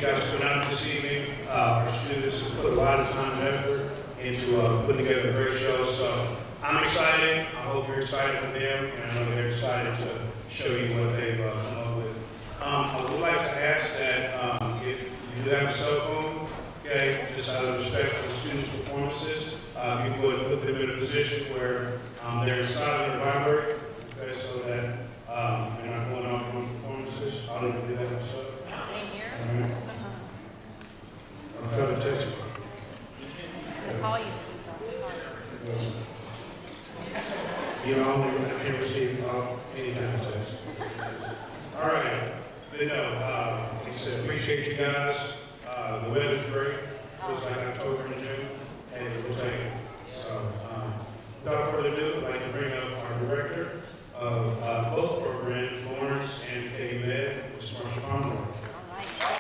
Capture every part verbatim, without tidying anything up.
you guys put out this evening. Uh, our students have put a lot of time and effort into uh, putting together a great show. So I'm excited. I hope you're excited for them, and I know they're excited to show you what they've uh, come up with. Um, I would like to ask that um, if you do have a cell phone, okay, just out of respect for the students' performances, uh, you would put them in a position where um, they're silent or vibrate, okay, so that um, they're not going off on performances. I'll even do that myself. Same here. All right. I'm trying to text you. I'll call you. Please. You know, I can't receive uh, any kind of text. All right. But no, uh, like I said, appreciate you guys. Uh, the weather's great. Feels like October and June, and we'll take it. So, um, without further ado, I'd like to bring up our director of uh, both programs, Lawrence and K Med, Miz Marsha Pomeroy. All right.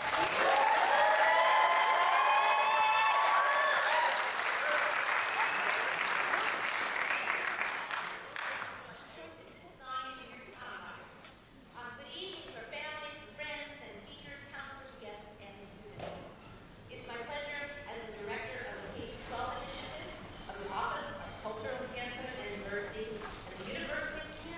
University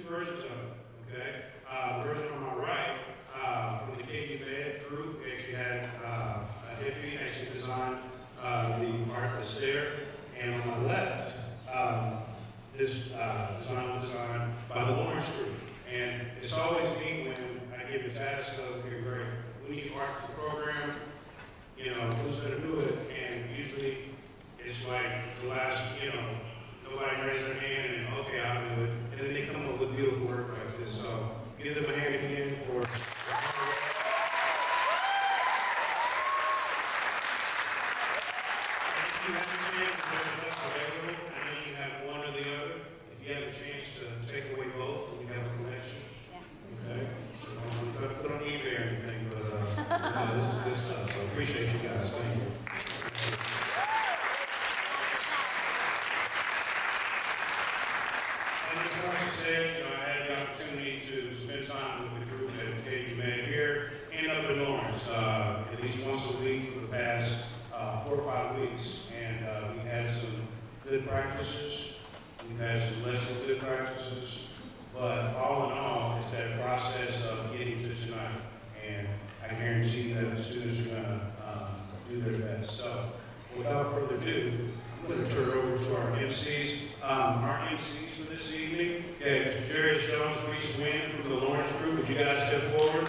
versions of it, okay? Uh, the version on my right, uh, from the K U Med group, actually had uh, a Hippie actually designed uh, the art that's there. And on my left, um, this uh, design was designed by the Lawrence Group. And it's always neat when I give the task of, okay, great, we need art for the program, you know, who's going to do it? And usually it's like the last, you know, nobody raises their hand and, okay, I'll do it. And then they come up with beautiful work like this. So give them a hand again for. If you have a chance, there's less available. I know you have one or the other. If you have a chance to take away both, and you have a collection. Yeah. Okay? So I'm not trying to put on eBay or anything, but uh, no, this is good stuff. So I appreciate you guys. Thank you. And as Marcia said, you know, I had the opportunity to spend time with the group at K U Med here and up in Lawrence, uh, at least once a week for the past uh, four or five weeks. And uh, we had some good practices. We've had some less than good practices. But all in all, it's that process of getting to tonight. And I guarantee that the students are going to um, do their best. So without further ado, I'm going to turn it over to our M Cs. Um, our M Cs for this evening, okay, Jerry Jones, Reese Wynn from the Lawrence Group. Would you guys step forward?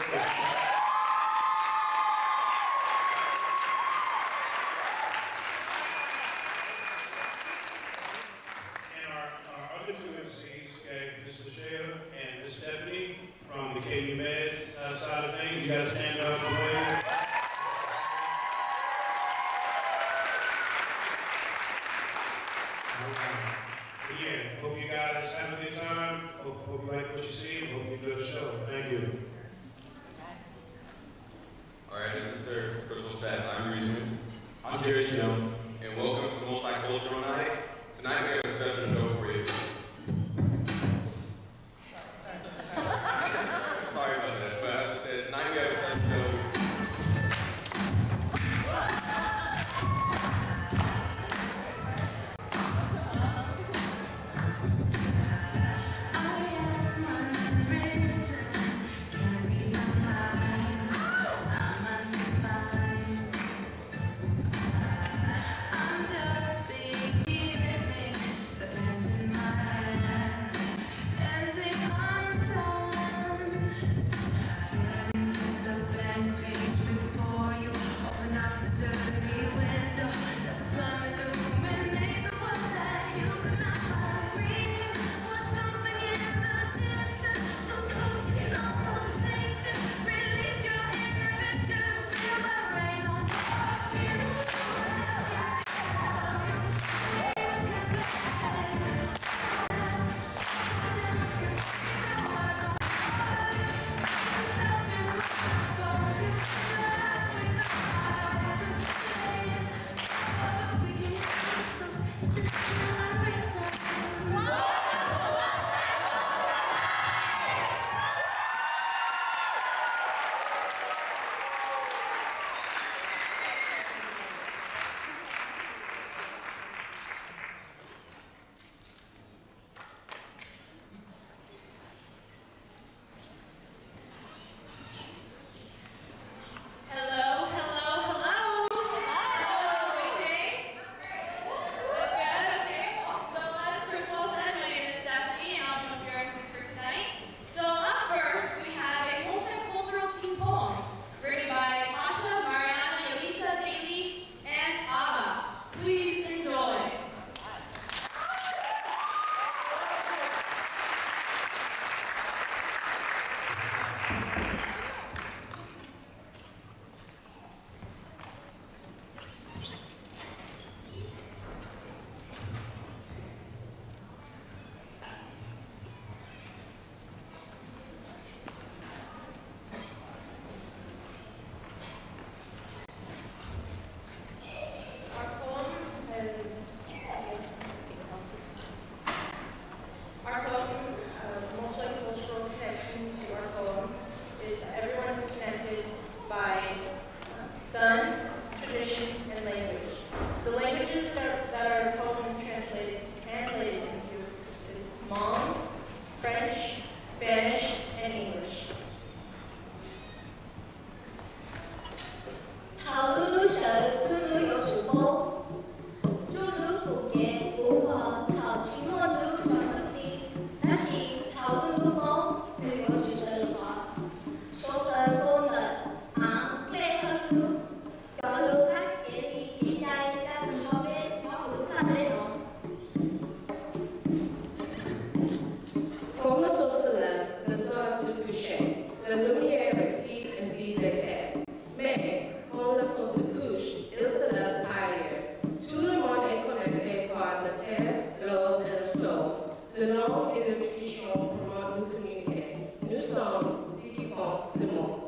And our, our other two M Cs, okay, Miss LaShaya and Miss Stephanie from the K U Med uh, side of things. You guys stand up and wave. Again, hope you guys have a good time. Hope, hope you like what you see. Hope you enjoy the show. Thank you. All right, as Mister Crystal said, I'm Reese Wynn. I'm Jerry Jones, and welcome to Multicultural Night. Tonight we have a special show for you. Sorry about that, but as I said, tonight we have a special show. 다시 다루고 그리고 주실과 속을 보는 앙페 하루 여러 학기의 기자이다 근접에 와우타네요. Comme le sorceleur ne sera se coucher, la lumière replique et vide les terres. Mais, quand le soleil se couche, il se lève ailleurs. Tout le monde est connecté par la terre, l'eau et le sol. Le nom et l'intuition comment nous communiquer. Nous sommes ce qui font ce monde.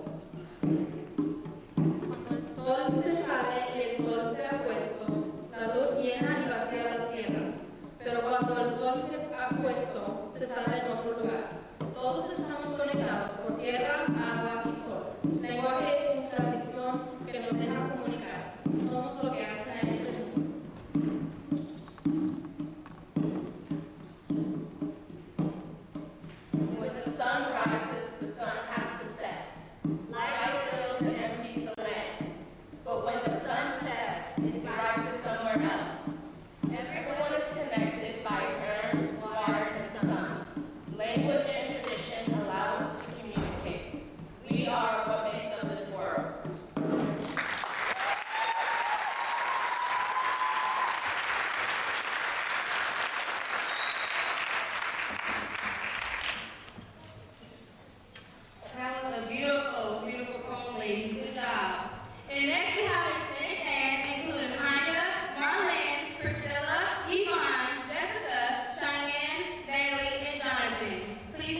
Cuando el sol se sale y el sol se ha puesto, la luz llena y vacía las tierras. Pero cuando el sol se ha puesto, se sale en otro lugar. Todos estamos conectados por tierra, agua y sol. Lenguaje es una tradición que nos deja comunicar. Somos lo que hacen a este mundo. When the sun rises, the sun has to set. Light fills and empties the land. But when the sun sets, it rises somewhere else. Everyone is connected by earth, water, and sun. Language and tradition allow us to communicate. We are what makes up this world. That was a beautiful, beautiful poem, ladies. Good job. And next we have a extended dance, including Anya, Marlene, Priscilla, Yvonne, Jessica, Cheyenne, Bailey, and Jonathan. Please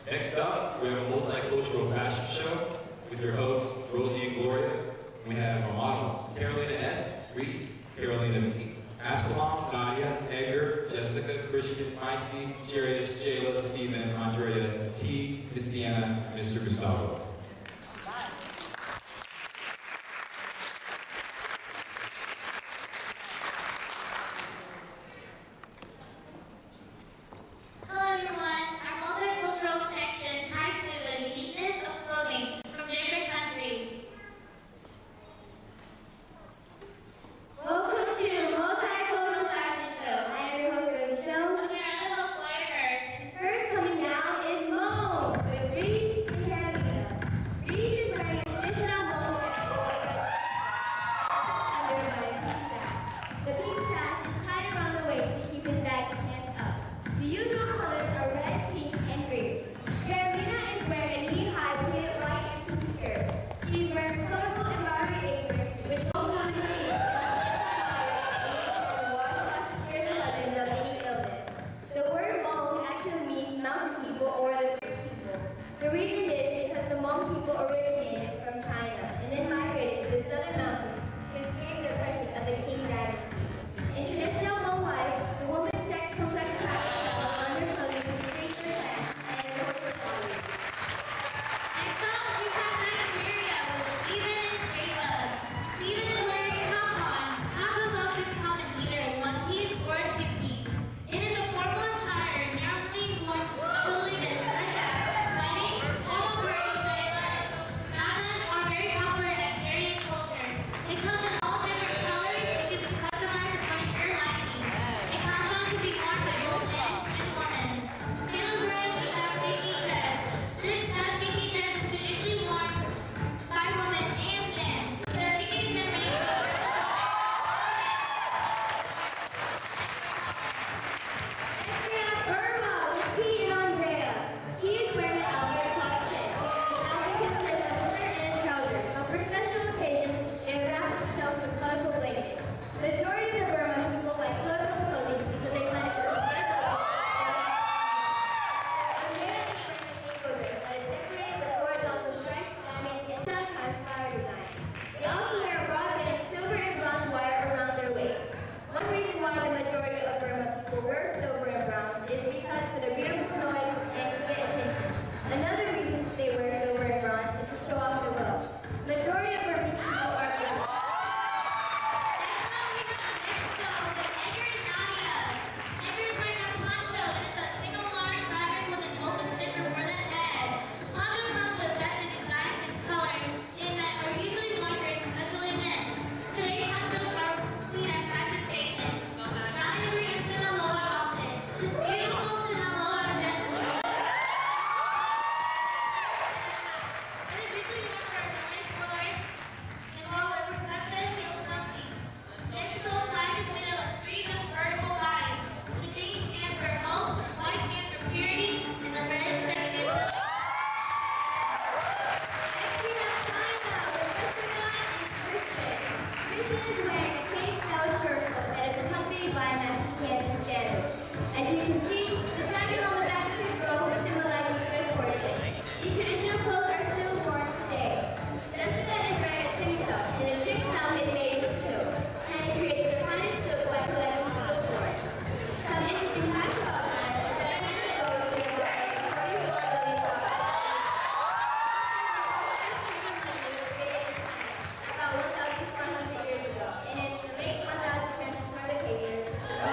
Next up, we have a multicultural fashion show with your hosts, Rosie and Gloria. We have our models, Carolina S., Reese, Carolina B., Absalom, Nadia, Edgar, Jessica, Christian, Micey, Jarius, Jayla, Stephen, Andrea, T, Miss Deanna, and Mister Gustavo. Hello everyone. Our multicultural connection ties to the uniqueness of clothing from different countries. Welcome to the Multicultural Fashion Show. I am your host, Rosie Show. I'm your other host, Gloria Hurst. And first coming down is Mo with Reese and Carolina. Reese is wearing a traditional Mo under a pink sash. The pink sash is tied around the waist to keep his bag and hands up. The usual colors are red, pink, and green. Carolina is wearing a knee-high pleated white and pink skirt. She's wearing a colorful embroidery apron, which also includes secure the legends of any illness. The word Hmong actually means mountain people or the Great people. The reason is because the Hmong people originated from China and then migrated to the southern mountains to escape the oppression of the Qing dynasty. In traditional Hmong life, the woman's sex complex practice of underclothing to secrete their sex and enforce equality. Next up, we have Nigeria with Stephen and Jayla. Stephen is wearing a kaftan. Kaftans often come in either a one piece or a two piece. It is a formal attire normally worn to special events such as weddings, formal parties, and events. Kaftans are very popular in Nigerian culture. They come in all different colors and can be customized according to your liking. A kaftan can be worn by both men and women. Jayla's wearing a dashiki dress. This dashiki dress is traditionally worn by women and men. The dashiki is then made from Next we have Burma with T and Andrea. T is wearing an outfit called Chin. This outfit consists of a shirt and trousers, but for special occasions, it wraps itself with colorful blankets. The majority of the Burma people like colorful clothing because they find it to be beautiful. Andrea is wearing a makeover that is decorated with horizontal stripes, diamonds, and sometimes flower designs. They also wear a broad band of silver and bronze wire around their waist. One reason why the majority of Burma people wear silver and bronze is because for the beautiful noise and to get attention. Another reason they wear silver and bronze is to show off their wealth. Majority of Burmese people are beautiful. Next up, we have Mexico with Edgar and Nadia. Edgar is wearing a poncho and it's a single large fabric with an open center for the head. Poncho comes with festive designs and colors in that are usually worn during special events. Today, ponchos are seen as fashion statements. Nadia is wearing a Sinaloa outfit. This beautiful Sinaloa dress is it is usually worn for a village program involved with percussive heel something. Mexico's flag is made up of three vertical lines. The green stands for hope, the white stands for purity, and the red stands for love. Next we have China with Jessica and Christian. Christian is wearing a cage-style short coat that is accompanied by matching pants and sandals. As you can see, the flagging on the back of his robe symbolizes good fortune. These traditional clothes are still worn today. Jessica is wearing a chick tuck, and the chick tuck is made with silk, and it creates the finest silk by collecting silk thorns. Some interesting facts about China is that China goes to a forty-four billion dollars. About one thousand four hundred years ago, and in the late one thousand three hundred pages.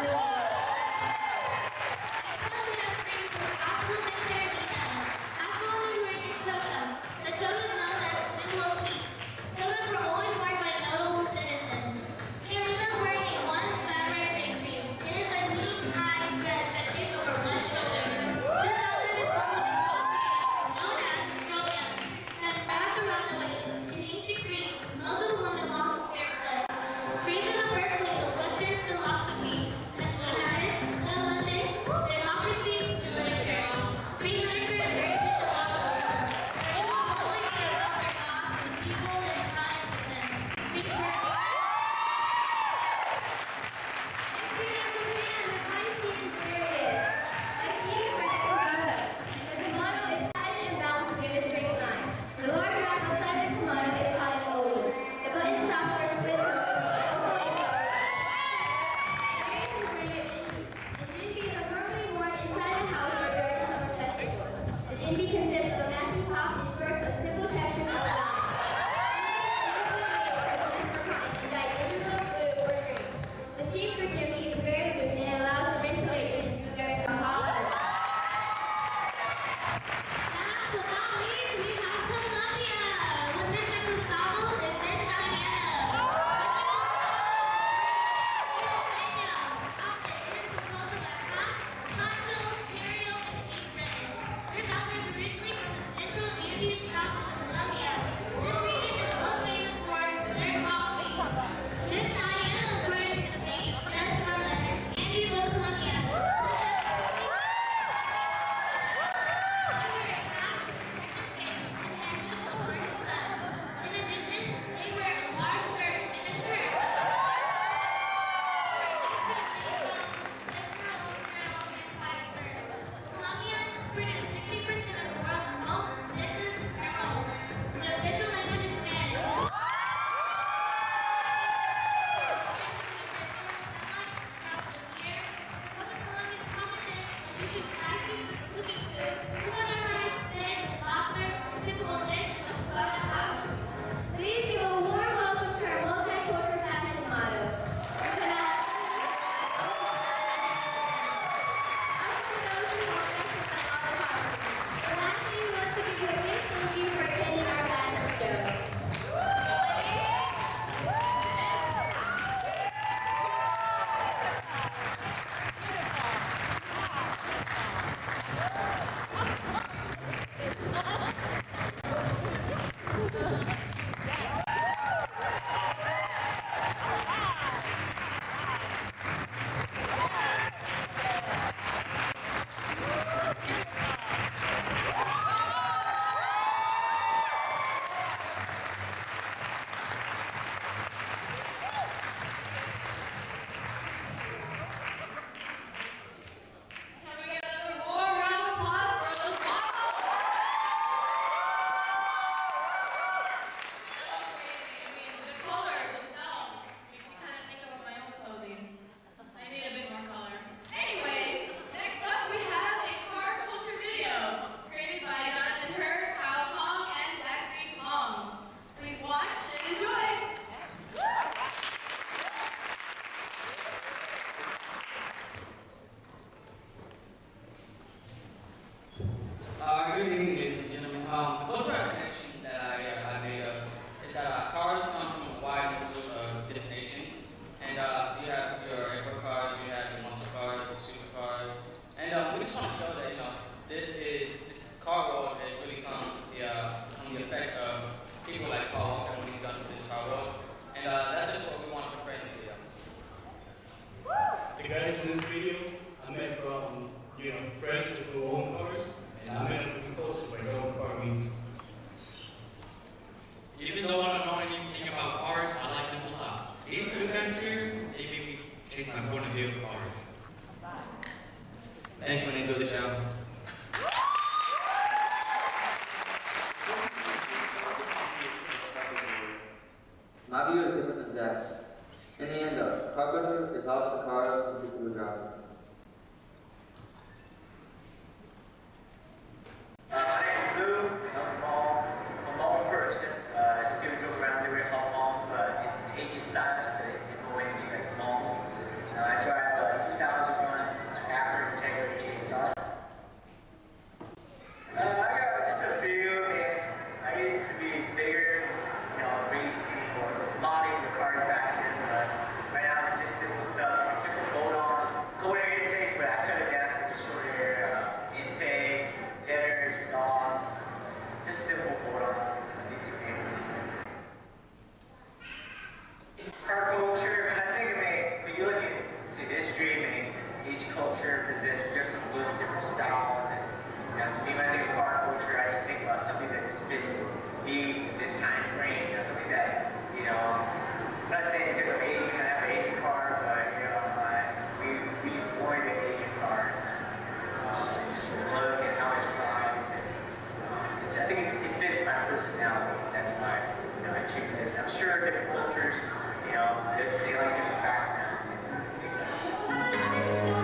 Next up, we have Greece with Absalom and Carolina. Absalom is wearing a toga. The toga is known as a symbol of peace. Togas were always worn by notable citizens. Carolina is wearing a one fabric drapery. It is a knee-high dress that fits over one shoulder. This outfit is worn with a small band known as tropium that is wrapped around the waist. In ancient Greece, most of the women walked barefoot. Greece is the birthplace of Western philosophy, mathematics, the Olympics, democracy, and literature. Greek literature is very much a part of the world. It will mostly be about their gods and people that rise with them. Greek birthday. Next we have Japan with High Seas and Furious. High Seas wearing a kimono. The kimono is My view is different than Zach's. In the end, though, car culture is all about the cars and the people who drive them. Uh, my name is Lou. I'm a mom, I'm a mom person. Uh, some people joke around and say we're hot mom, but it's, the H is silent, so it's no energy like mom. Uh, I drive a two thousand one Acura Integra G S R. Uh, I got just a few. I mean, I used to be bigger, you know, racing or modding the car back then, but right now it's just simple stuff, like simple bolt-ons, cold air intake, but I cut it down to the short air uh, intake, headers, exhaust, just simple bolt-ons, nothing too fancy. Car culture, I think, I mean, when you look into history, I mean, each culture presents different looks, different styles, and you know, to me, when I think of car culture, I just think about something that just fits me in this time frame, you know, something that, you know, I'm not saying because I'm Asian, I have an Asian car, but, you know, like, we, we employ the Asian cars, and um, just the look and how it drives, and um, it's, I think it's, it fits my personality, that's why, you know, I choose this. I'm sure different cultures, you know, they, they like different backgrounds and things like that.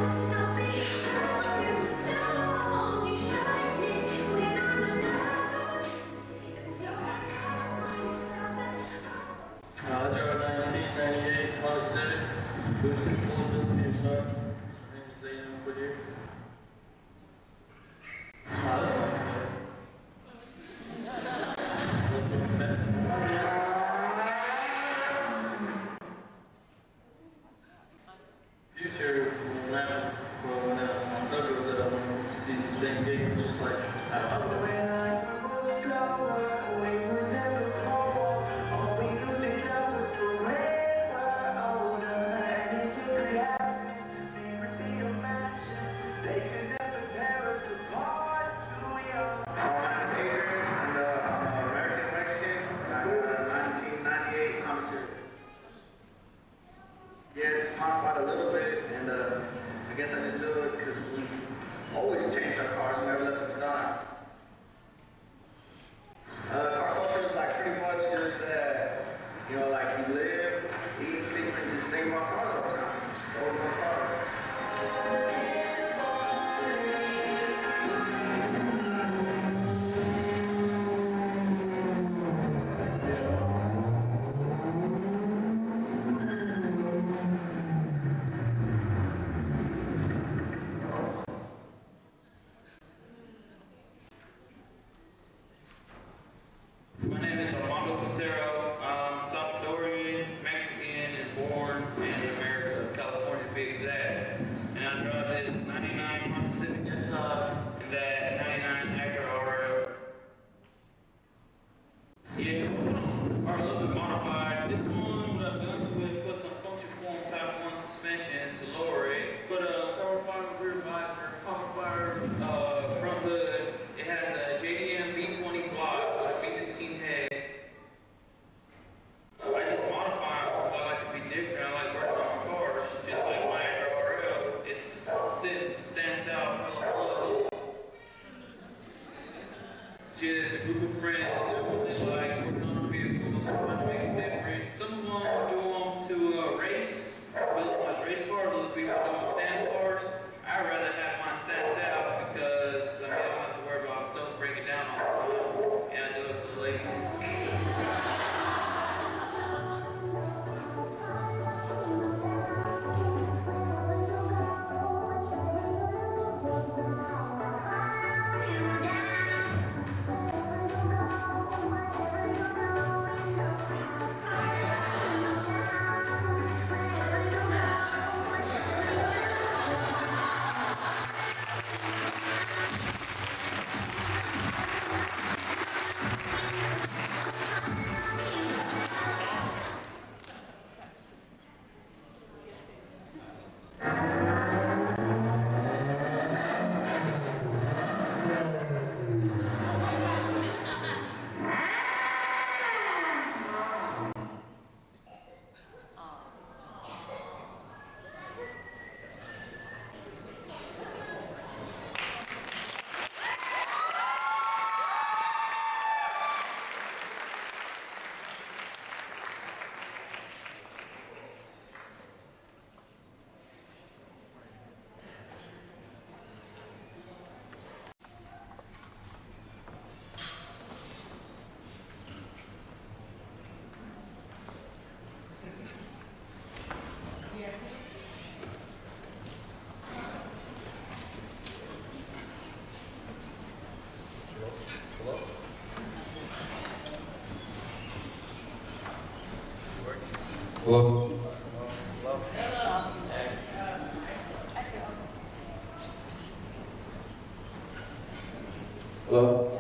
Uh, I drive a nineteen ninety-eight Honda Civic, boosted full ability truck. My name is Zayden Quadir. Uh, that's fine. Future, when I, well, when I, my son grows up, I want to be the same gig, just like how I was. Yeah, it's modified a little bit, and uh, I guess I just do it because we always change our cars, we never let them stop. Uh, car culture is like pretty much just that, you know, like you live, eat, sleep, and just think about cars all the time. It's always about cars. My name is Armando Quintero. I'm Salvadorian, Mexican, and born in America, California to be exact. And I drive this ninety-nine Honda Civic S I and that ninety-nine Acura R L. Yeah, both of them are a little bit modified. This one, what I've done to it, put some function form type one suspension to lower it. Put a power fire rear visor, power fire uh, front hood. It has a J D M V twenty block with a V sixteen head. Uh, I just modify them because I like to be different. I like working on cars, just like my Acura R L. It's sit, stand style, hella flush. Just a group of friends, do what they like, working on vehicles, trying to make it different. Some Hello? Hello?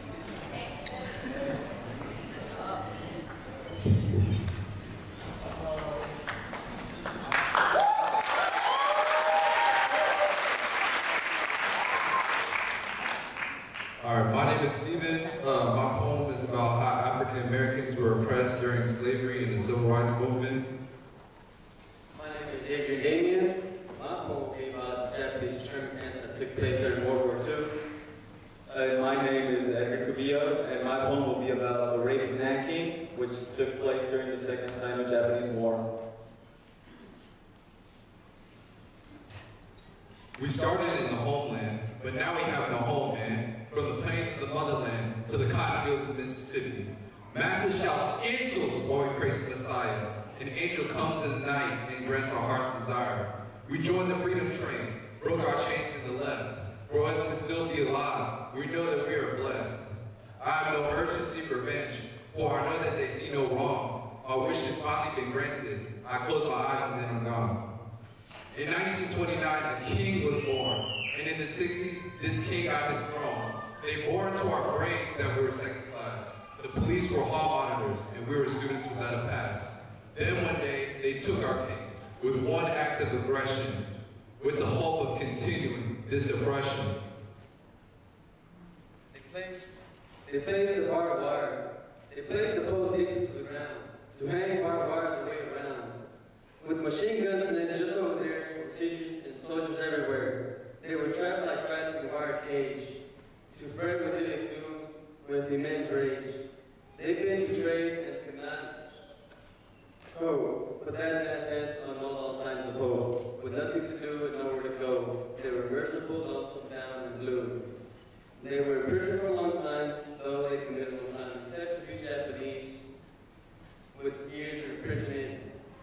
All right, my name is Stephen. Uh, my poem is about how African Americans were oppressed during slavery and the Civil Rights Movement. My name is Adrian Damien. My poem will be about the Japanese internment camps that took place during World War Two. Uh, my name is Edgar Kubia, and my poem will be about the rape of Nanking, which took place during the Second Sino-Japanese War. We started in the homeland, but now we have no home, man. From the plains of the motherland to the cotton fields of Mississippi. Master shouts insults while we pray to Messiah. An angel comes in the night and grants our heart's desire. We joined the freedom train, broke our chains in the left. For us to still be alive, we know that we are blessed. I have no urge to seek revenge, for I know that they see no wrong. My wish has finally been granted. I close my eyes and then I'm gone. In nineteen twenty-nine, a king was born. And in the sixties, this king got his throne. They bore into our brains that we were second class. The police were hall monitors, and we were students without a pass. Then one day, they took our king with one act of aggression, with the hope of continuing this oppression. They placed, they placed the barbed wire. They placed the post equals to the ground, to hang barbed wire the way around. With machine guns and then just over there, with sieges and soldiers everywhere. They were trapped like rats in a wire cage, to fret with idyllic fumes, with immense rage. They've been betrayed and could not cope, but that advance on all signs of hope. With nothing to do and nowhere to go, they were merciful, lonesome, down, and blue. They were in prison for a long time, though they committed no crime, except to be Japanese, with years of imprisonment.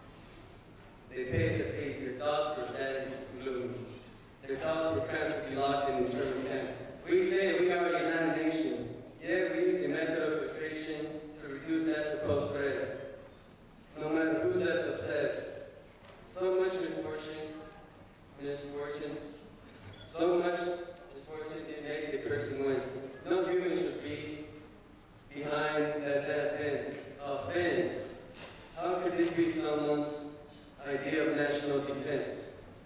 They paid their fees, their thoughts were sad and blue. Their thoughts were cramped to be locked in internment camp. We say that we are a united nation, yet we use the method of filtration to reduce that supposed threat. No matter who's left upset, so much misfortune, misfortunes, so much misfortune it makes a person wince. No human should be behind that, that fence. A fence. How could this be someone's idea of national defense?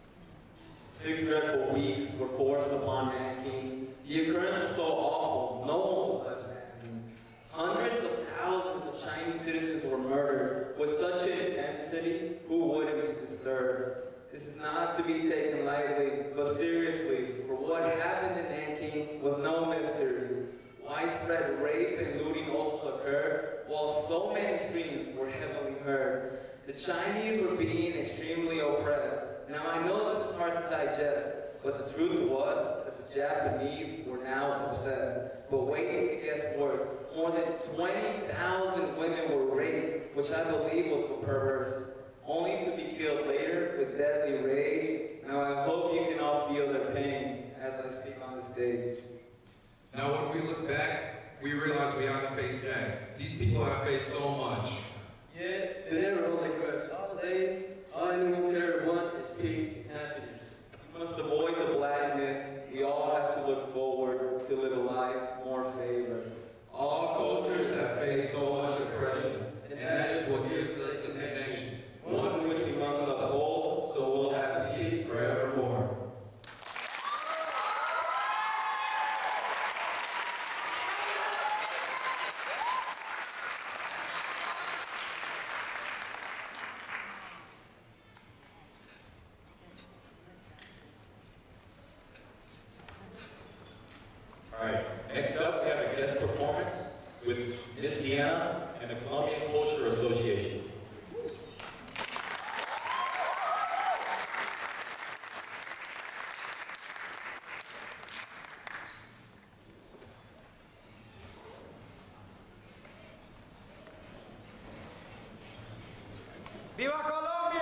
Six dreadful weeks were forced upon Nanking. The occurrence was so awful, no one was left standing. Hundreds of thousands of Chinese citizens were murdered with such intensity, who wouldn't be disturbed? This is not to be taken lightly, but seriously, for what happened in Nanking was no mystery. Widespread rape and looting also occurred, while so many screams were heavily heard. The Chinese were being extremely oppressed. Now I know this is hard to digest, but the truth was that the Japanese were now obsessed. But wait, it gets worse. More than twenty thousand women were raped, which I believe was perverse, only to be killed later with deadly rage. Now I hope you can all feel their pain as I speak on the stage. Now when we look back, we realize we haven't faced Jack. These people have faced so much. Yet they never hold a grudge. All they, all anyone could ever want is peace and happiness. We must avoid the blackness. We all have to look forward to live a life more favored. All cultures have faced so much oppression, and that is what gives us a connection, one which we must uphold, so we'll have peace forevermore. All right, next up we have a guest performance with Miss Deanna and the Colombian Culture Association. ¡Viva Colombia!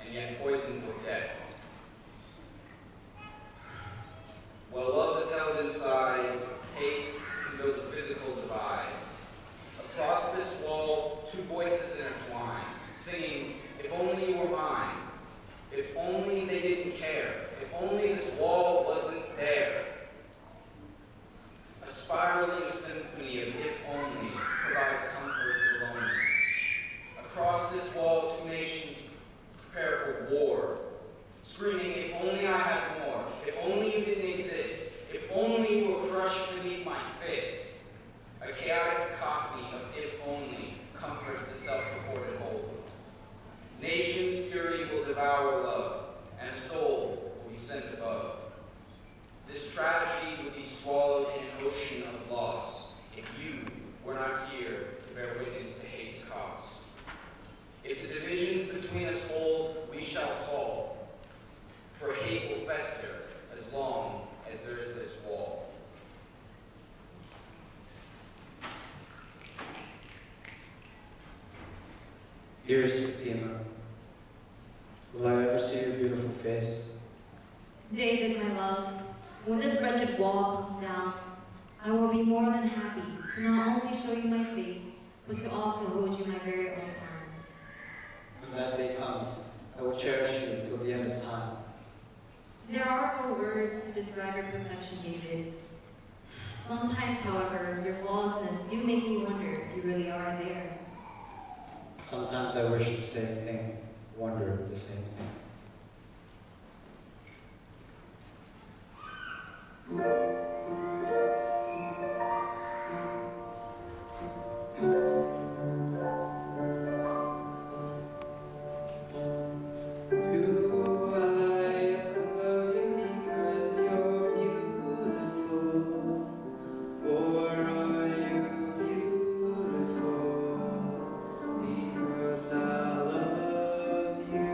and yet poisoned with death. While love is held inside, hate can build a physical divide. Across this wall, two voices intertwine, singing, if only you were mine. If only they didn't care. If only this wall wasn't there. A spiraling symphony of if only provides comfort to the lonely. Across this wall, two nations prepare for war, screaming, if only I had more. If only you didn't exist. If only you were crushed beneath my fist. A chaotic cacophony of if only comforts the self-reported whole. Nations' fury will devour love, and a soul will be sent above. This tragedy would be swallowed in an ocean of loss if you were not here to bear witness to hate's cost. If the divisions between us hold, we shall fall, for hate will fester as long as there is this wall. Dearest Fatima, will I ever see your beautiful face? David, my love, when this wretched wall comes down, I will be more than happy to not only show you my face, but to also hold you in my very own arms. When that day comes, I will cherish you until the end of time. There are no words to describe your perfection, David. Sometimes, however, your flawlessness do make me wonder if you really are there. Sometimes I wish the same thing, wonder the same thing.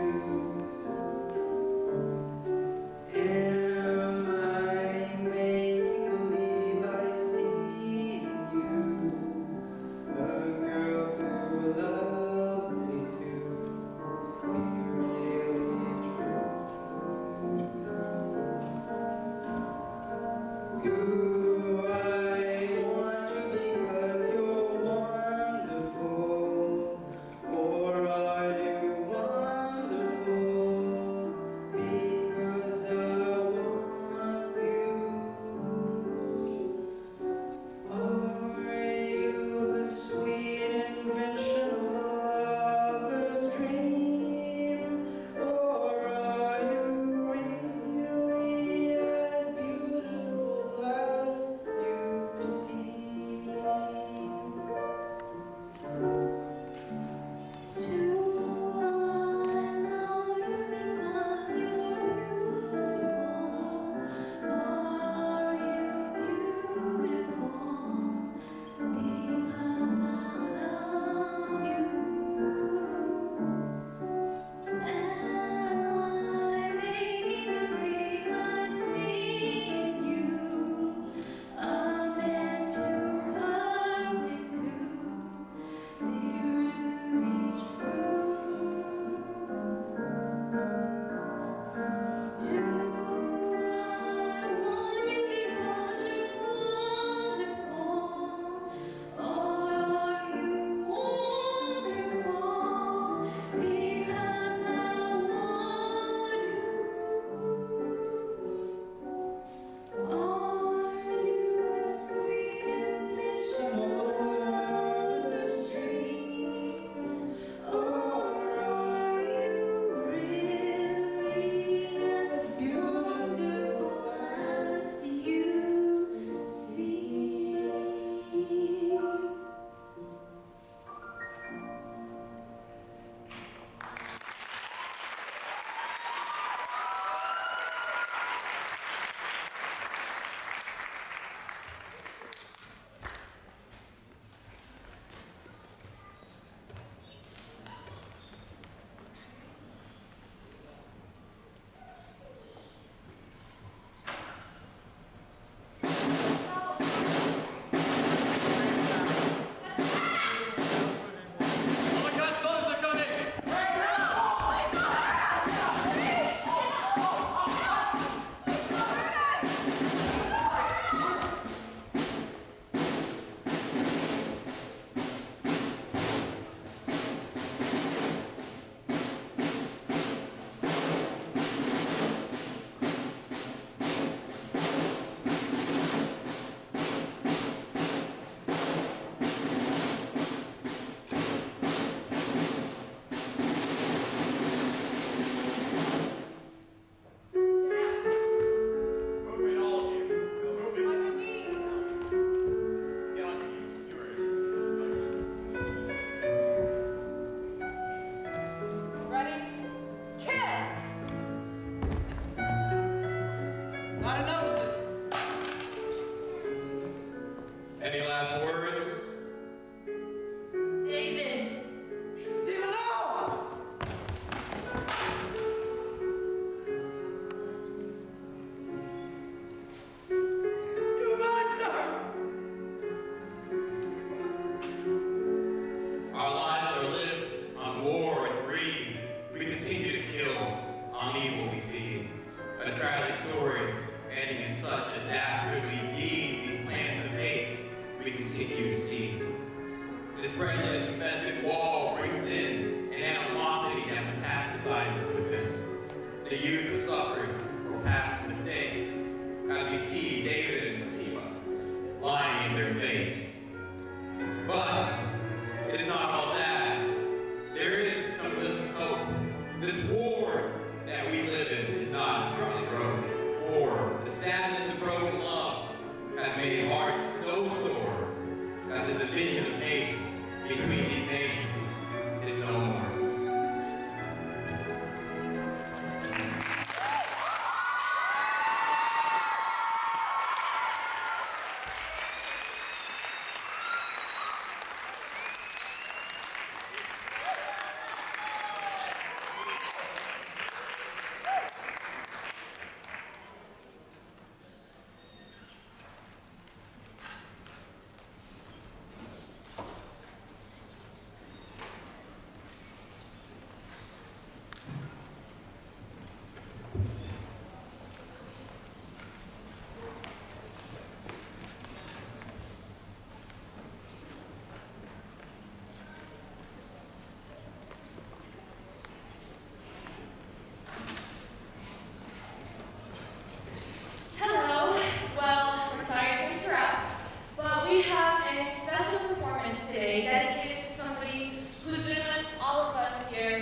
Am I made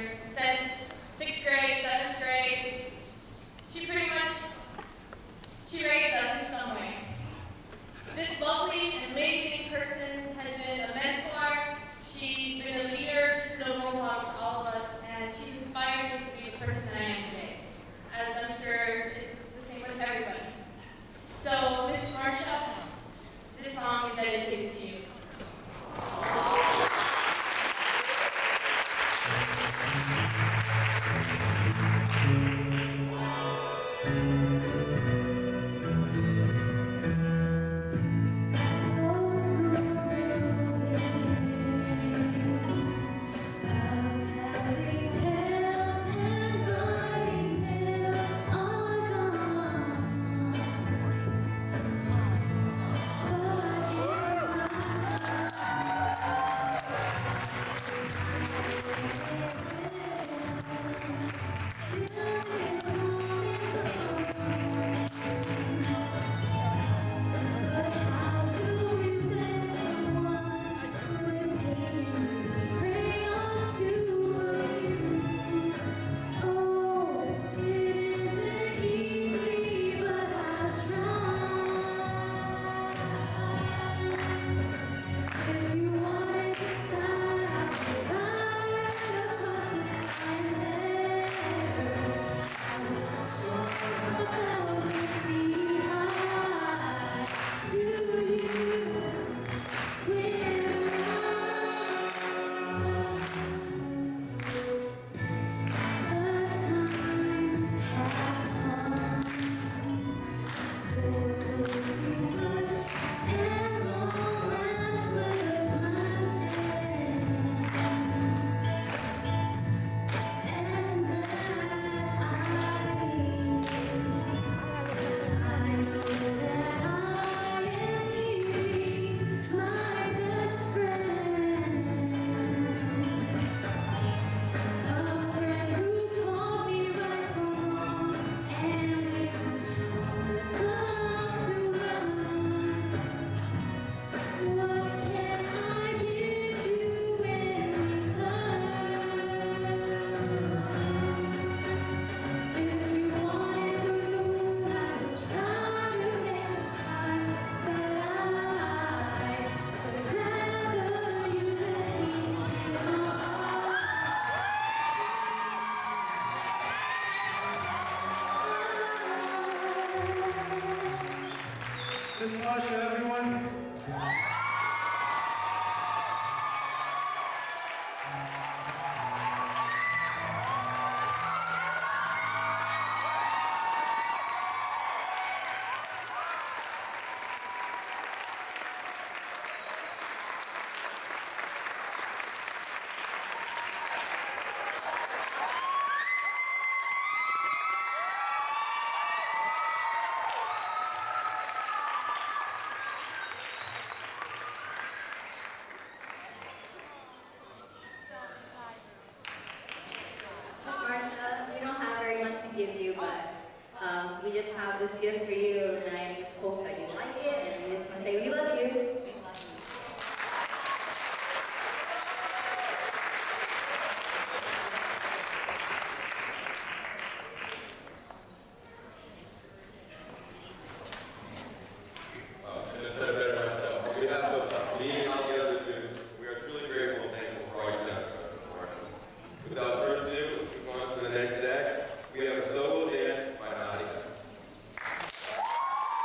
since sixth grade, seventh grade. She pretty much, she raised us in some way. This lovely and amazing person has been a mentor. She's been a leader. She's been a role model to all of us, and she's inspired me to be the person that I am today, as I'm sure is the same with everybody. So, Miss Marsha, this song is dedicated to you. Miss Marsha, everyone. Marsha, we don't have very much to give you, but um, we just have this gift for you, and I just hope that you like it, and we just want to say we love you. Next act, we have a solo dance by Nadia.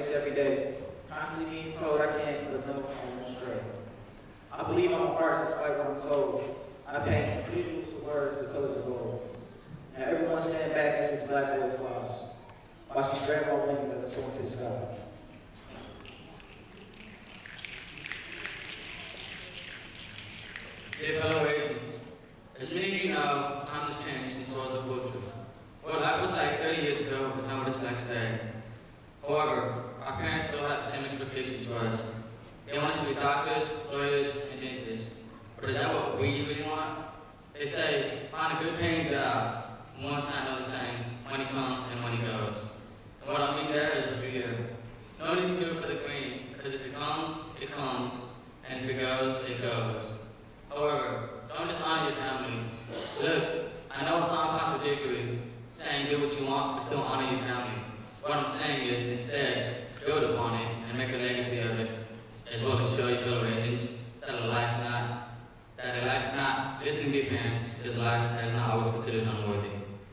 face every day, constantly being told I can't, but no, I won't stray. I believe I'm an artist despite what I'm told. I paint visuals to words, the colors of gold. Now everyone stand back as this black boy flies, while she spread my wings as I soar to the sky. Dear fellow Asians, as many of you know, times have changed and so has the culture. What life was like thirty years ago is not what it's like today. However, our parents still have the same expectations for us. They want us to be doctors, lawyers, and dentists. But is that what we really want? They say, find a good paying job, and one side know the same, money comes and money goes. And what I mean there is what you hear. No need to do it for the queen, because if it comes, it comes, and if it goes, it goes. However, don't dishonor your family. Look, I know it sounds contradictory, saying do what you want, but still honor your family. What I'm saying is, instead, build upon it and make a legacy of it, as well as show your fellow Asians that a life not, that a life not listening to your parents is a life that is not always considered unworthy.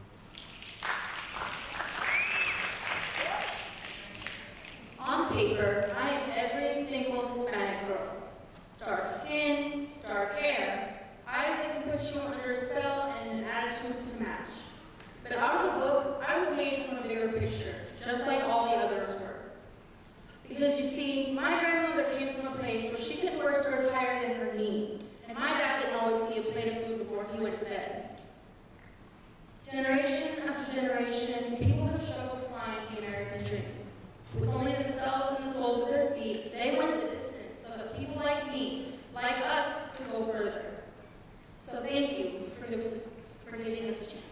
On paper, I am every single Hispanic girl. Dark skin, dark hair, eyes that can put you under a spell, and an attitude to match. But out of the book, I was made from a bigger picture, just like all the others were. Because you see, my grandmother came from a place where she could wear skirts higher than her knee, and my dad didn't always see a plate of food before he went to bed. Generation after generation, people have struggled to find the American dream. With only themselves and the soles of their feet, they went the distance so that people like me, like us, could go further. So thank you for, give, for giving us a chance.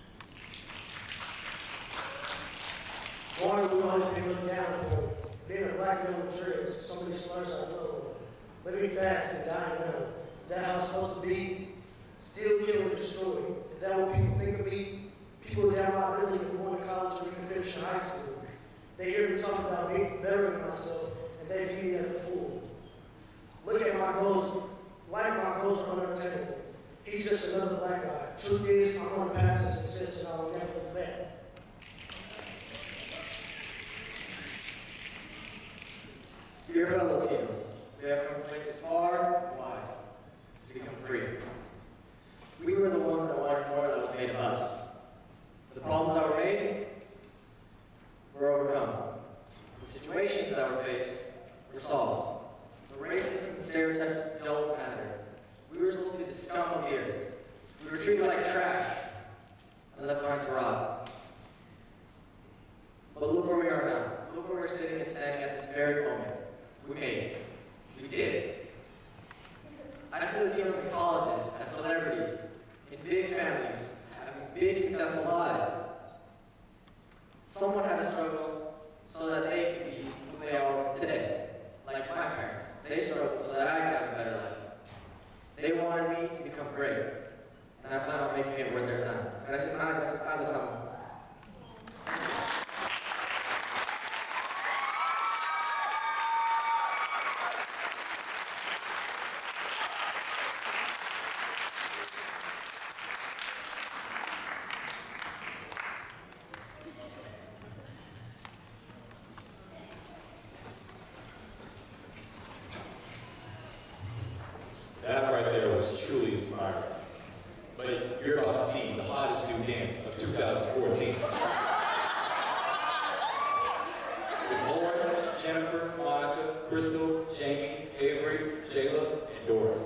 Why are we always being looked down upon? Being a black man with dreads, so many slurs I know. Living fast and dying young. Is that how it's supposed to be? Steal, kill, and destroy. Is that what people think of me? People doubt my ability to go to college or even finish high school. They hear me talk about me bettering myself, and they view me as a fool. Look at my goals. Like my goals are unattainable. He's just another black guy. Truth is, I'm on the path to success, and I will never look back. Dear fellow Latinos, we have come places far and wide to become free. We were the ones that wanted more that was made of us. The problems that were made were overcome. The situations that were faced were solved. The racism and stereotypes don't matter. We were supposed to be the scum of the earth. We were treated like trash and left behind to rot. But look where we are now. Look where we're sitting and standing at this very moment. We made it. We did it. I see Latinos in colleges, as celebrities, in big families, having big successful lives. Someone had to struggle so that they could be who they are today. Like my parents. They struggled so that I could have a better life. They wanted me to become great. And I plan on making it worth their time. Gracias, Ana. Gracias, Ana. Les amo. That right there was truly inspiring. But you're about to see the hottest new dance of two thousand fourteen. With Lauren, Jennifer, Monica, Crystal, Jamie, Avery, Jayla, and Doris.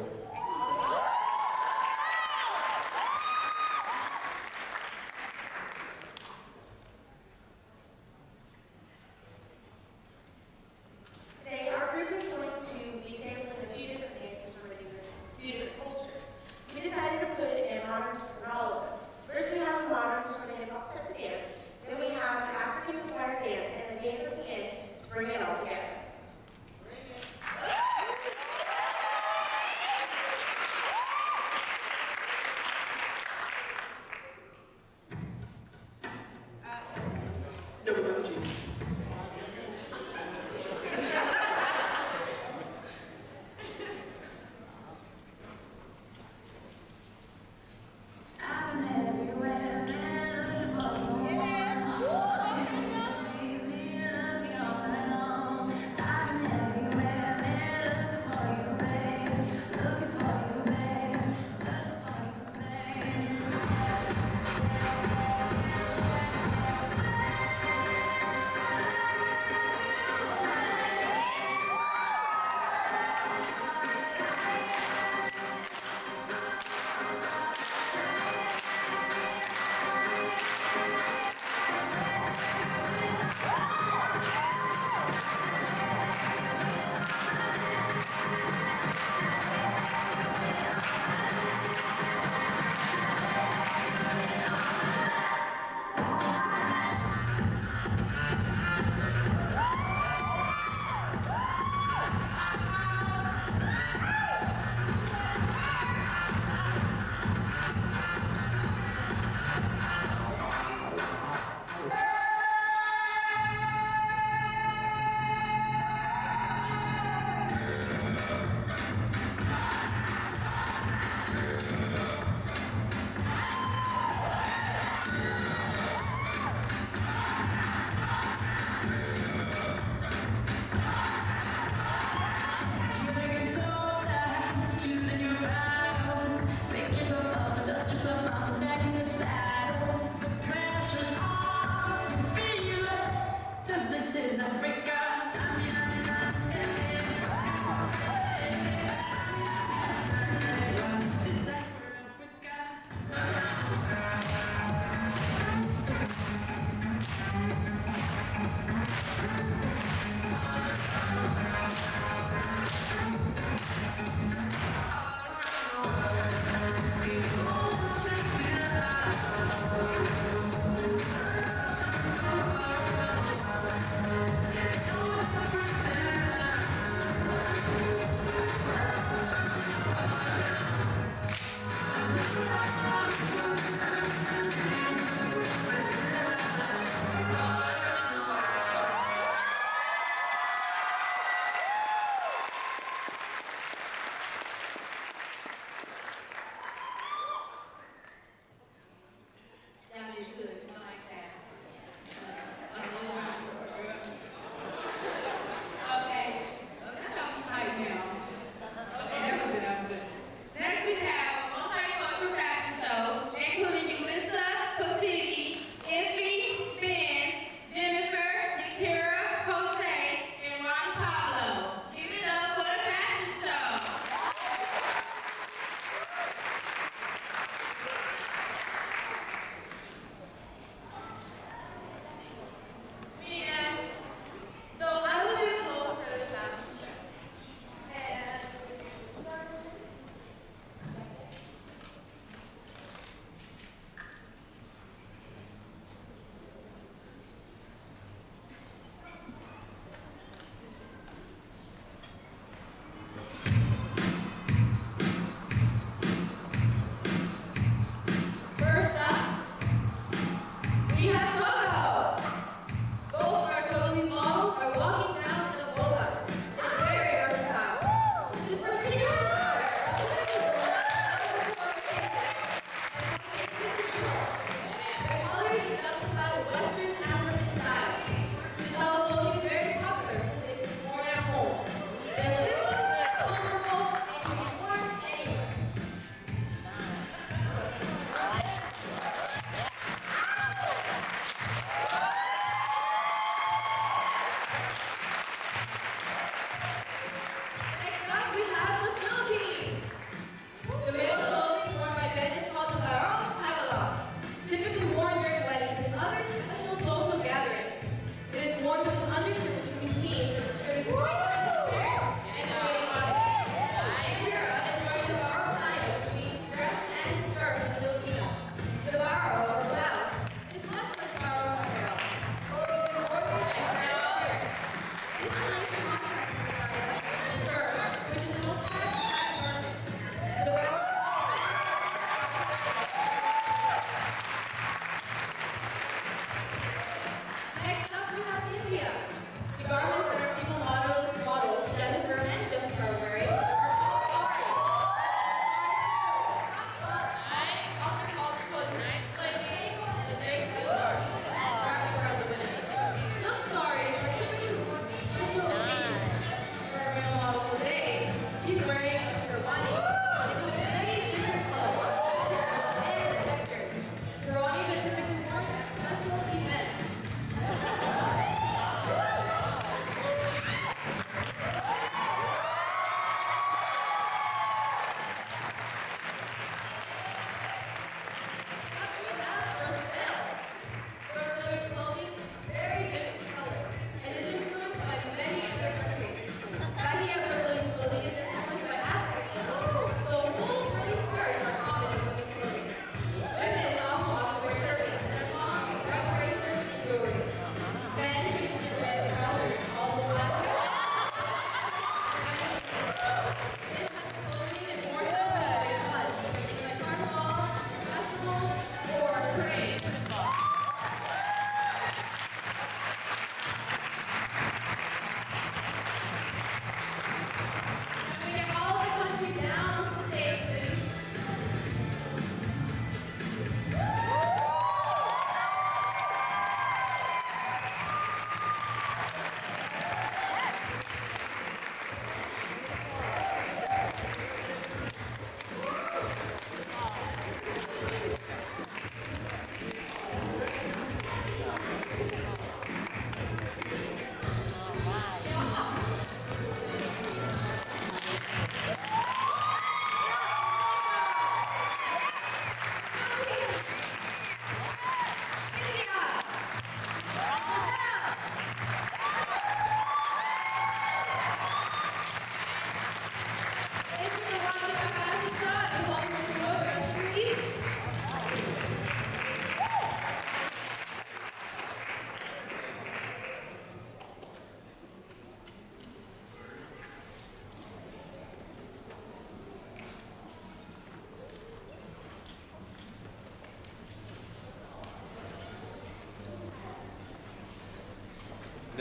Today, our group is going to be sampling a few different dances from a different, few different cultures. We decided to put it in modern twist on all of them. First, we have a modern twist on the hip-hop type of dance. Then we have the African-inspired dance, and the dance at the end to bring it all together. No, no, G. Please be looking all night long.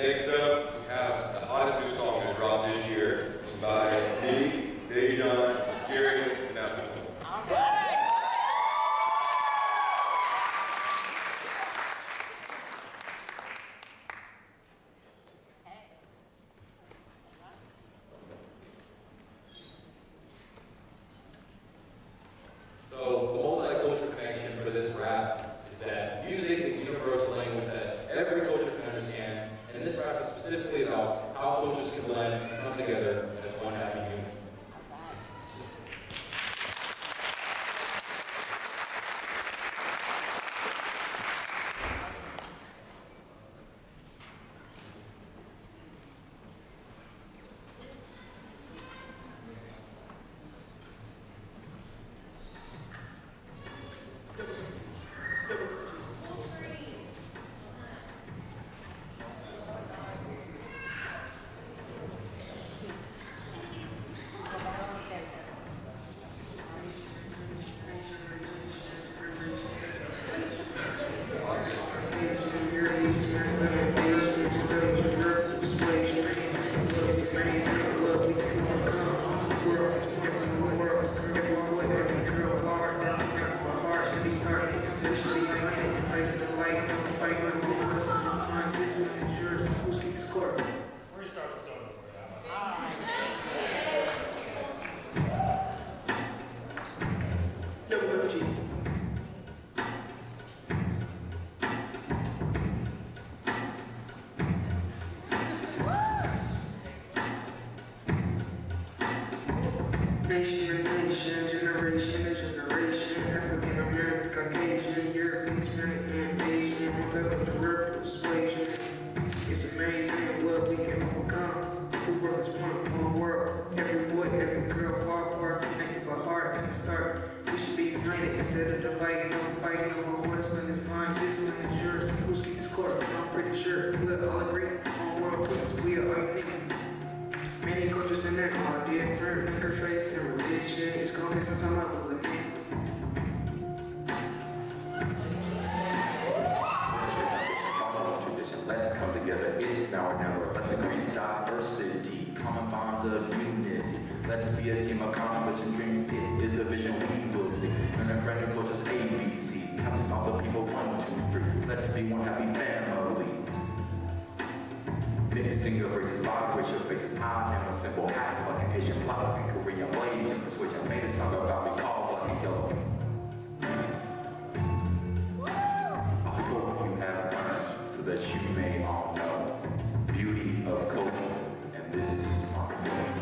Next up, we have the hottest new song that dropped this year by me, Dejan, Curious, and Apple. So the multicultural connection for this rap is that music is a universal language that every culture can understand, and this rap is specifically about how cultures can blend and come together as one happy unit. Nation, nation, generation, to generation, African American, Caucasian, European, Hispanic, and Asian, multicultural persuasion. It's amazing what we can overcome. If we work as one whole world, every boy, every girl, far apart, connected by heart and the start. We should be united instead of dividing, no fighting, no more. What sun is mine, this sun is yours. Who's keeping score? I'm pretty sure we'll all agree on world peace. We are unique. Many cultures in there all different, liquor, race, and religion. It's gonna take some time, I will admit. Tradition, let's come together, it's now or never. Let's increase diversity, common bonds of unity. Let's be a team accomplishing dreams, it is a vision we will see. And a brand new culture's A B C, counting all the people, one, two, three. Let's be one happy family. Mixing of races, biracial faces, I am a simple hat, fucking Asian plot, and Korean Malaysian persuasion. Made a song about me called Black and Yellow. I hope you have learned so that you may all know beauty of culture, and this is my feeling.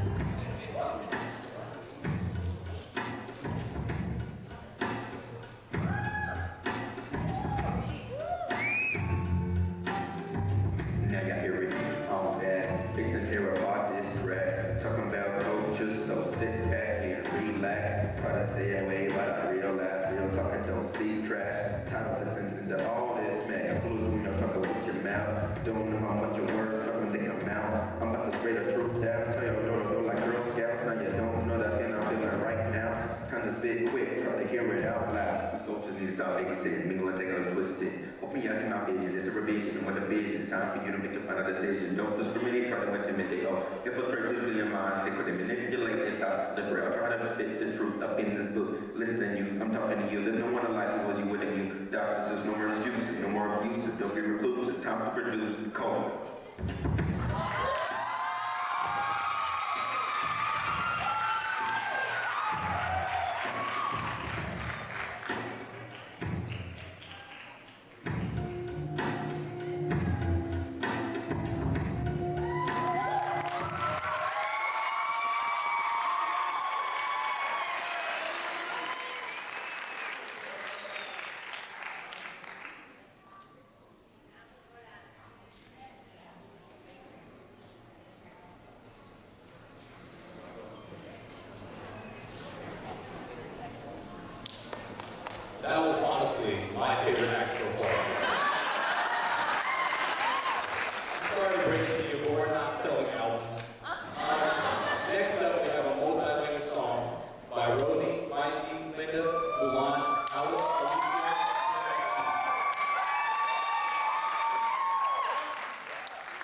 Talking about culture, so sit back and relax. Try to say it away, but I realize real talking don't speak trash. Time to listen to all this, man. Clues when you're talking with your mouth. Don't know how much your words are when they come out. I'm about to spray the truth down. Tell your little do like Girl Scouts. Now you don't know that feeling I'm feeling right now. Time to spit quick, try to hear it out loud. These cultures need to sound exit, mingle and take a twisted. Open your eyes to my vision, it's a revision. And when the vision, it's time for you to make a final decision. Don't discriminate, try to intimidate. Oh, infiltrate this in your mind, liquid and manipulate their thoughts to the ground. Try to spit the truth up in this book. Listen, you, I'm talking to you. There's no one alike who was you wouldn't you. Doctors, there's no more excuses, no more abuses. Don't be reclusive, it's time to produce culture. That was honestly my favorite act so far. Sorry to bring it to you, but we're not selling albums. Um, next up, we have a multi-language song by Rosie, Maisie, Linda, Mulan, Alice, Alicia,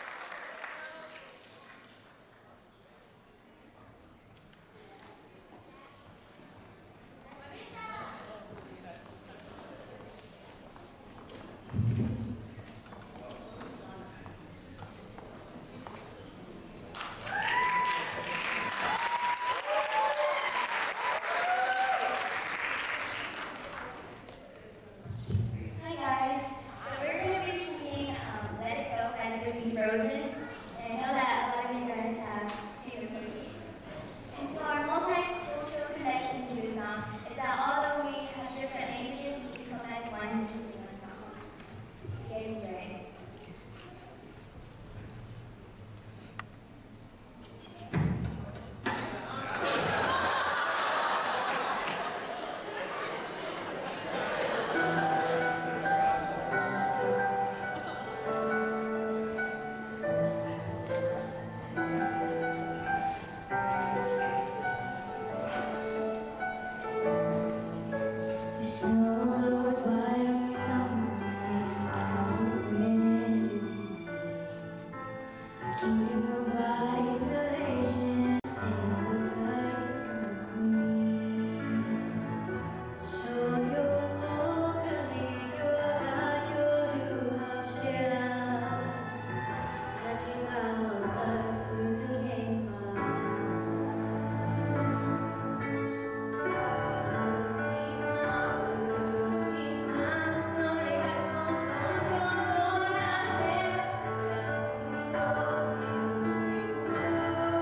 Thank you.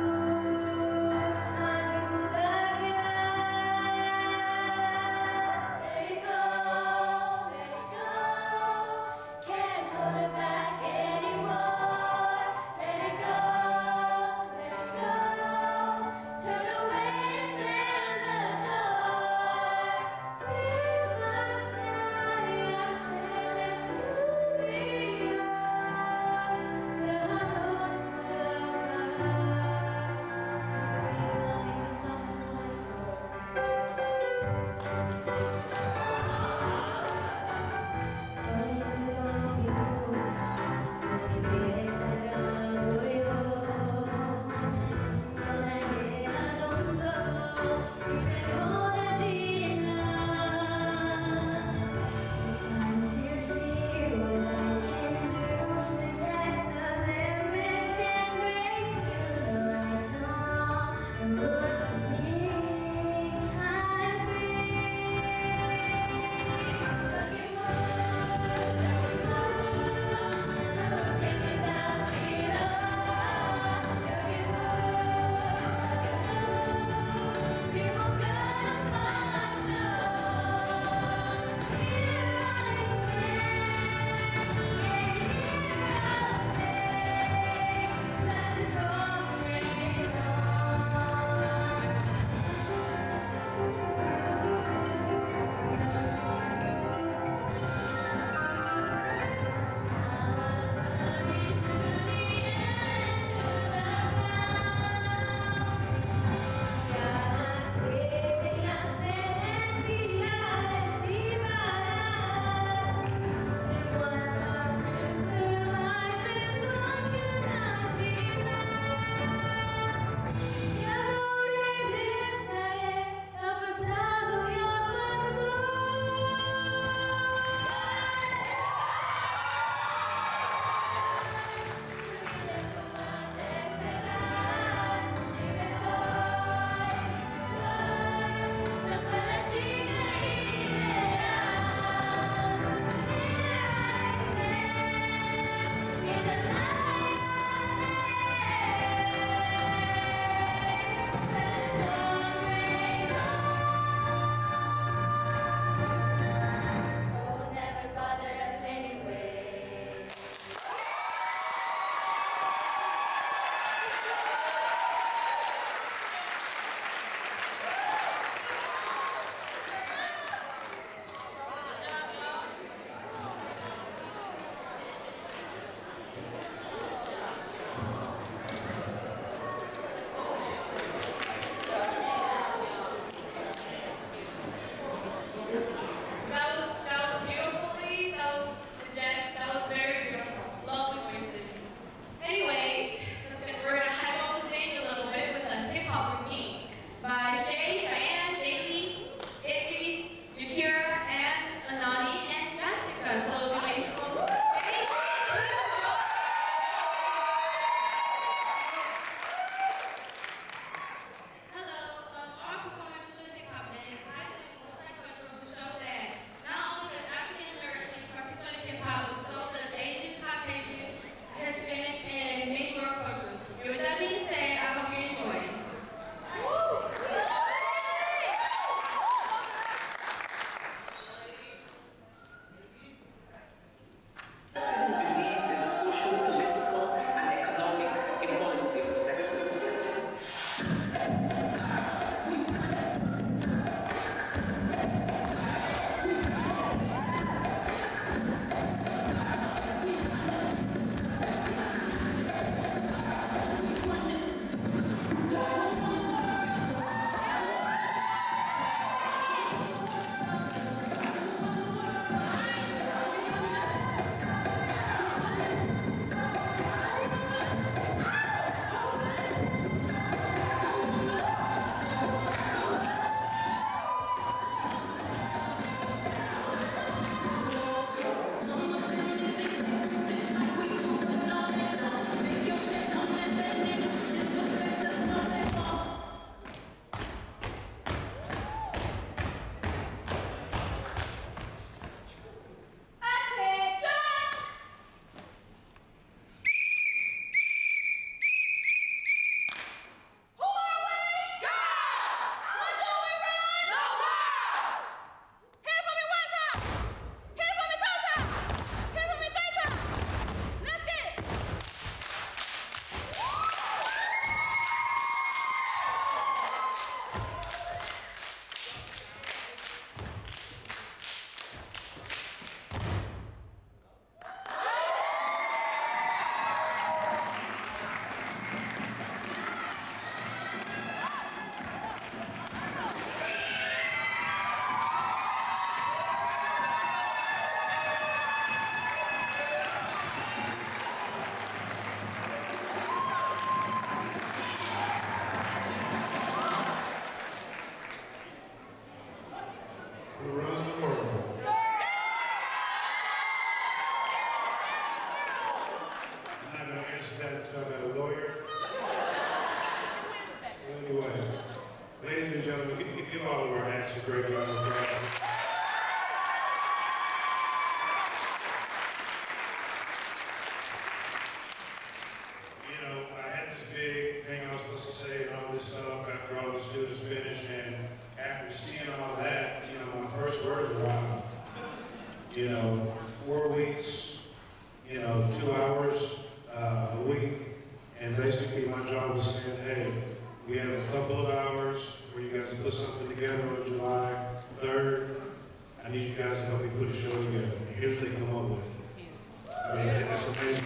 basically my job was saying, hey, we have a couple of hours for you guys to put something together on July third. I need you guys to help me put a show together. And here's what they come up with. I mean, that's amazing.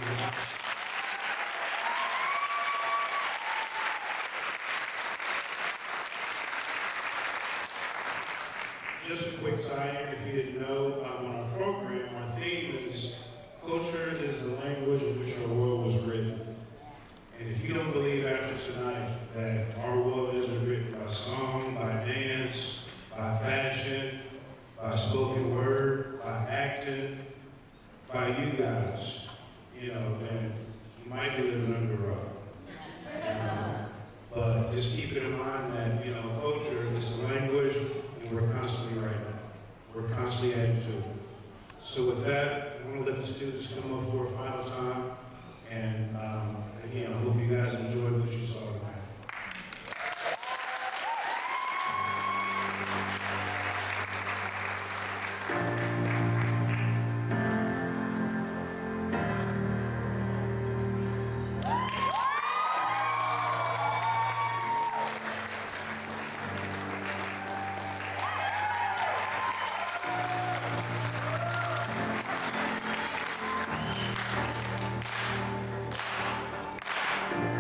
Just a quick tie-in, if you didn't know, um, on our program, our theme is culture is the language in which our world was written. And if you don't believe after tonight that our world isn't written by song, by dance, by fashion, by spoken word, by acting, by you guys, you know, then you might be living under a rock. Um, but just keep it in mind that, you know, culture is a language, and we're constantly writing. We're constantly adding to it. So with that, I want to let the students come up for a final time. And um, again, I hope you guys enjoyed what you saw tonight. Thank you.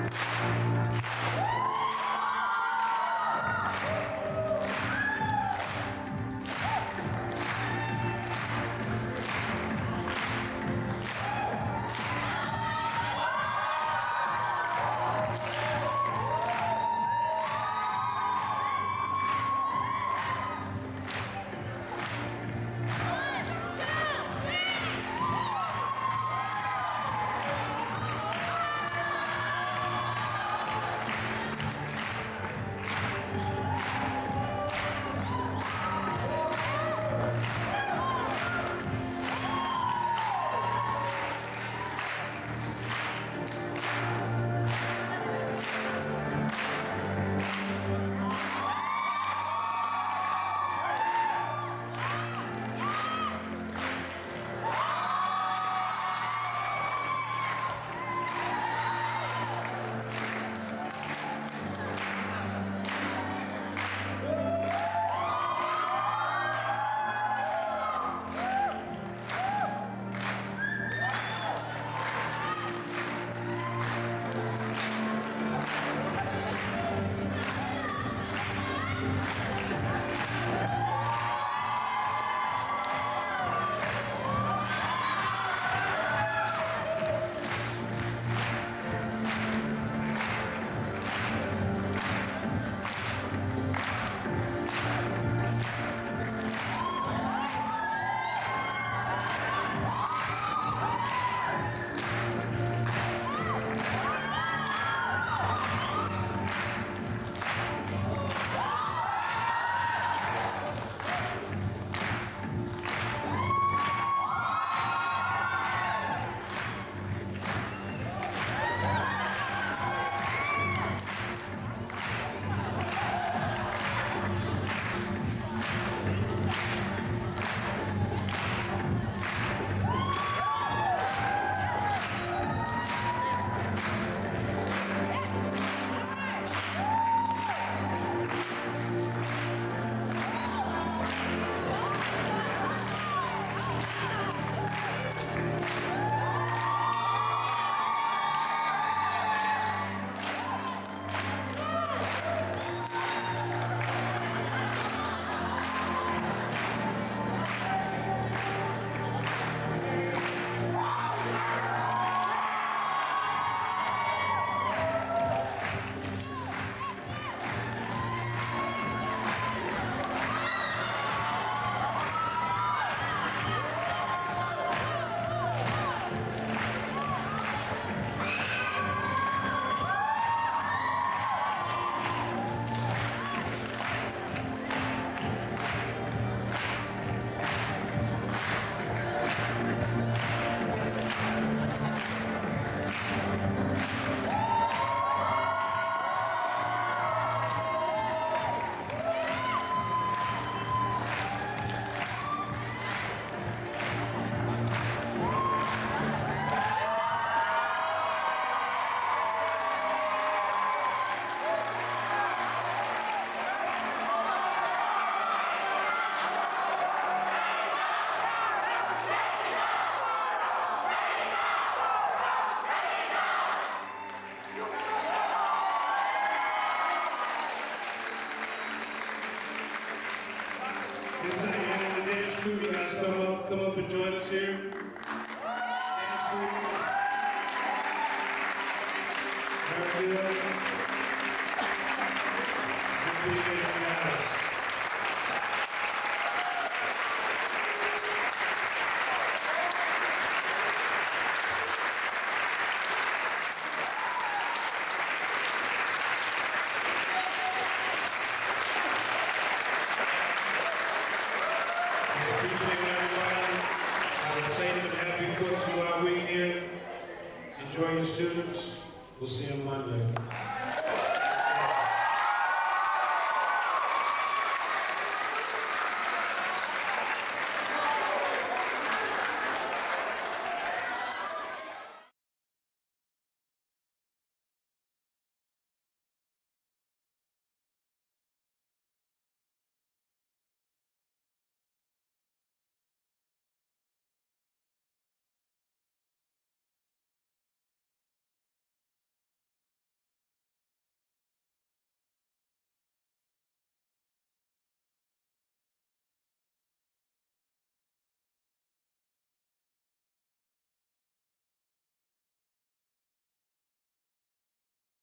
This is the end of the dance crew. You guys come up, come up and join us here. Dance crew. Very good. We appreciate you guys. Enjoy your students. We'll see you Monday.